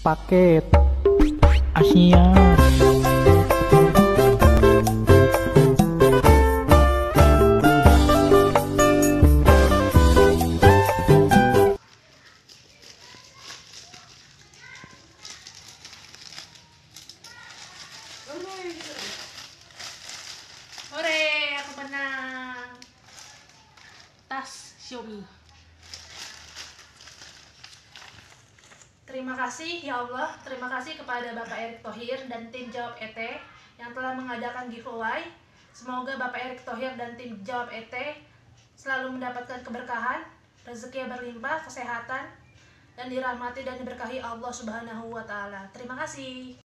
paket Asia. Hore, aku menang tas Xiaomi. Terima kasih ya Allah, terima kasih kepada Bapak Erick Thohir dan tim Jawab ET yang telah mengadakan giveaway. Semoga Bapak Erick Thohir dan tim Jawab ET selalu mendapatkan keberkahan, rezeki yang berlimpah, kesehatan, dan dirahmati dan diberkahi Allah Subhanahu wa Ta'ala. Terima kasih.